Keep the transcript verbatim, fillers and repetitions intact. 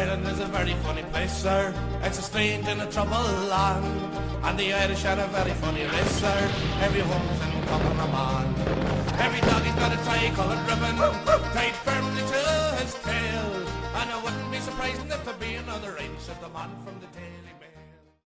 Ireland is a very funny place, sir. It's a strange and a troubled land, and the Irish are a very funny race, sir. Every woman's in common a man. Every doggy's got a tri-coloured ribbon tied firmly to his tail, and I wouldn't be surprised if there be another inch of the man from the tail.